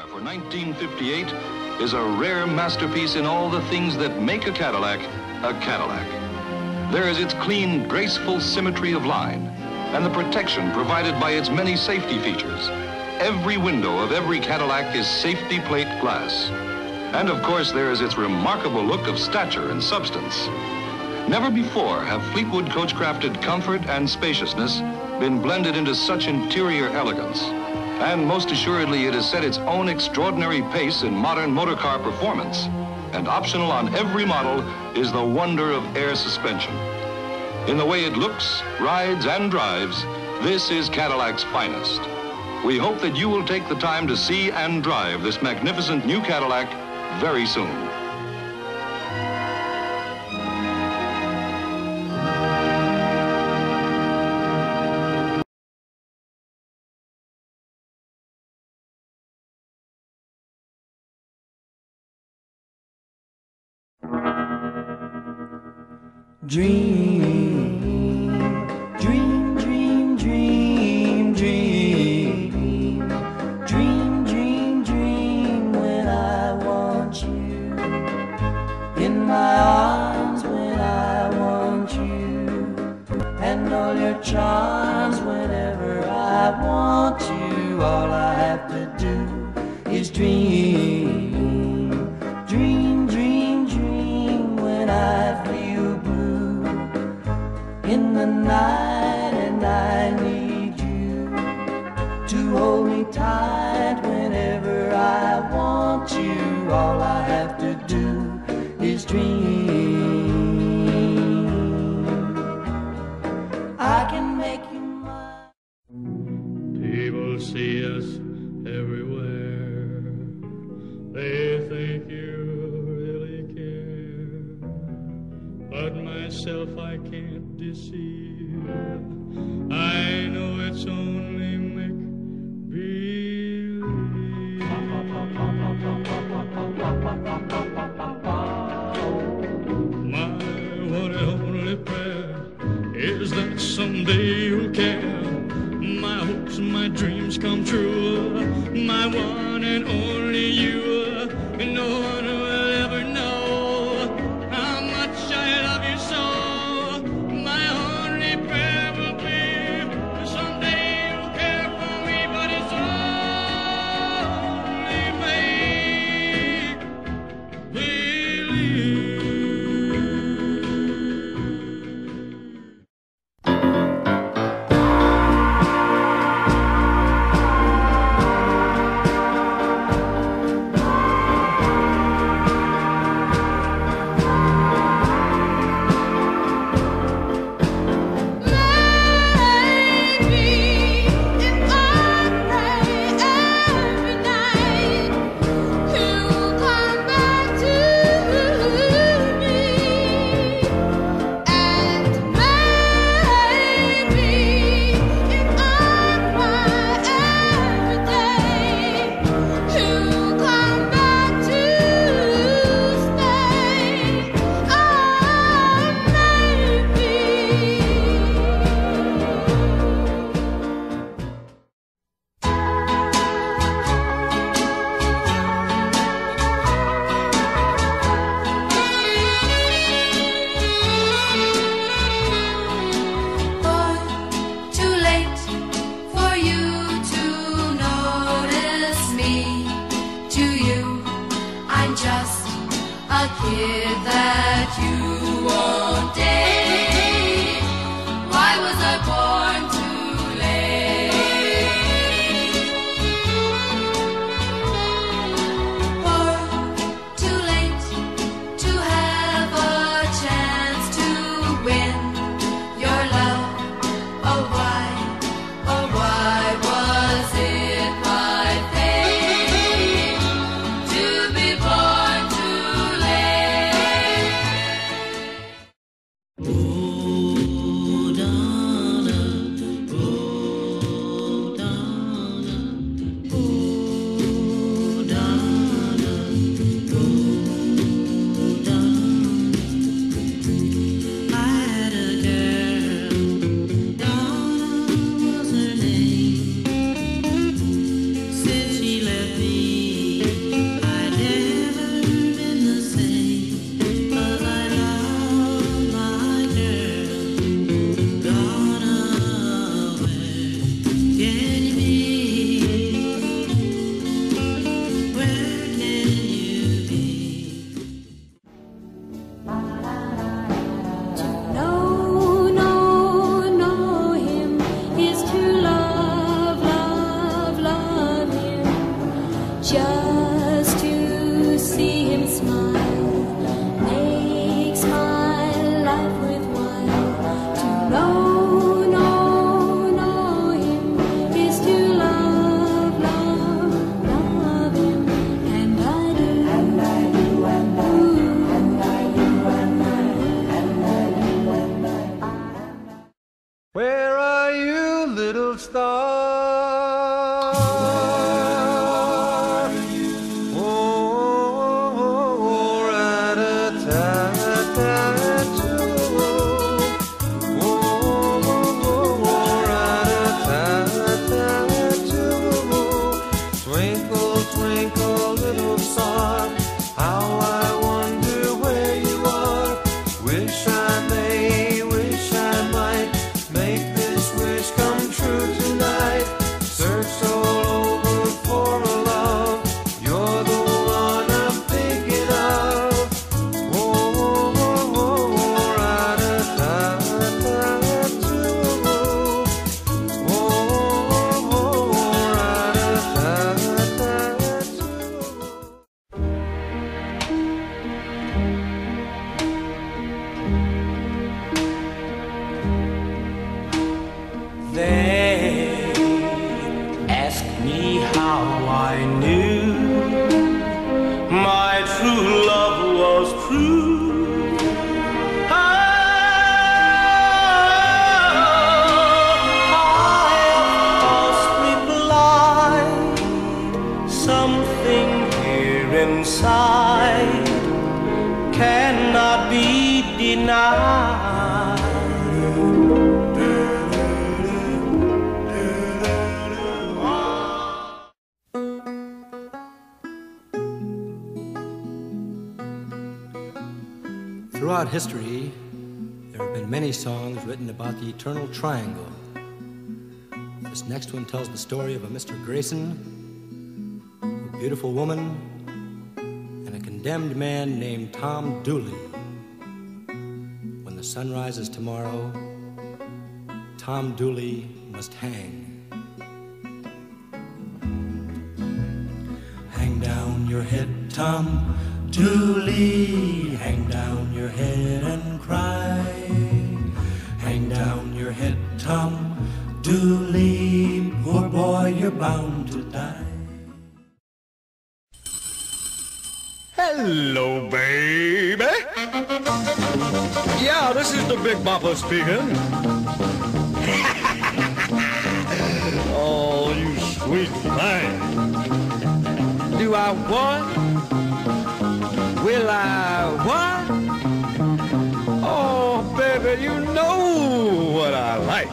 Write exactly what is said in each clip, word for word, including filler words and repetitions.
for nineteen fifty-eight is a rare masterpiece in all the things that make a Cadillac a Cadillac. There is its clean, graceful symmetry of line and the protection provided by its many safety features. Every window of every Cadillac is safety plate glass. And of course, there is its remarkable look of stature and substance. Never before have Fleetwood coach-crafted comfort and spaciousness been blended into such interior elegance. And most assuredly, it has set its own extraordinary pace in modern motorcar performance. And optional on every model is the wonder of air suspension. In the way it looks, rides, and drives, this is Cadillac's finest. We hope that you will take the time to see and drive this magnificent new Cadillac very soon. Dream, dream, dream, dream, dream, dream, dream, dream when I want you in my arms, when I want you, and all your charms whenever I want you. All I have to do is dream, dream, dream, dream when I feel blue in the night, and I need you to hold me tight whenever I want you. All I have to do is dream. I can make you mine. People see us everywhere. They think you really care, but myself I can't deceive. I know it's only make believe. My one and only prayer is that someday you'll care. My hopes, my dreams come true. My one and only you. No one will ever know how much I love you so. My only prayer will be someday you'll care for me, but it's only make believe. To be born too late. Where are you, little star? Oh, rat-a-tat-tat-too. Oh, rat-a-tat-tat-too. Twinkle, twinkle, little star, how I wonder where you are. Wish I may, wish I might make this wish come true tonight. Searched all over for a love, you're the one I'm thinking of. Oh, oh, oh, rat-a-tat-tat-too. Oh, oh, rat-a-tat-tat-too. They ask me how I knew my true love was true. Ah, I must reply, something here inside cannot be denied. Throughout history, there have been many songs written about the eternal triangle. This next one tells the story of a Mister Grayson, a beautiful woman, and a condemned man named Tom Dooley. When the sun rises tomorrow, Tom Dooley must hang. Hang down your head, Tom Dooley, hang down your head and cry. Hang down your head, Tom Dooley, poor boy, you're bound to die. Hello, baby. Yeah, this is the Big Bopper speaking. Oh, you sweet thing. Do I what? Will I what? Oh, baby, you know what I like.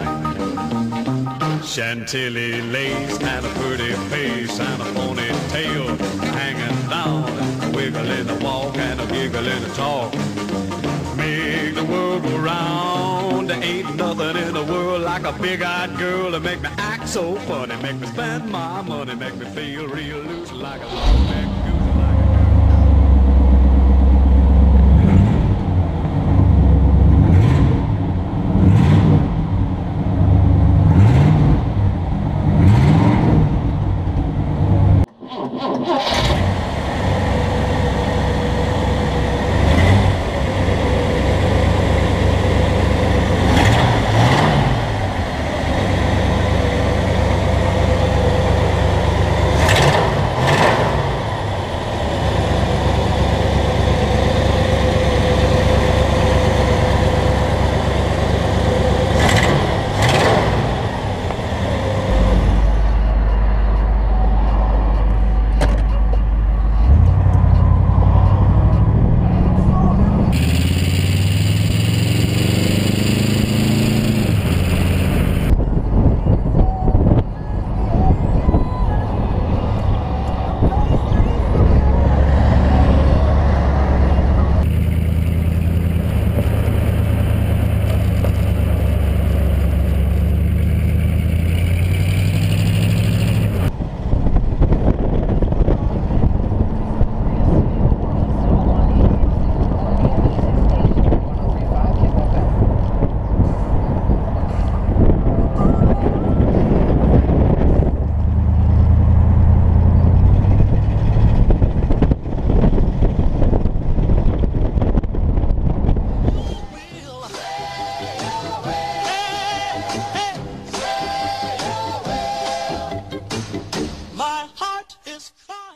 Chantilly lace and a pretty face and a ponytail hanging down, and a wiggle in the walk and a giggle in the talk. Make the world go round. There ain't nothing in the world like a big-eyed girl to make me act so funny, make me spend my money, make me feel real loose like a long-neck goose. My heart is crying.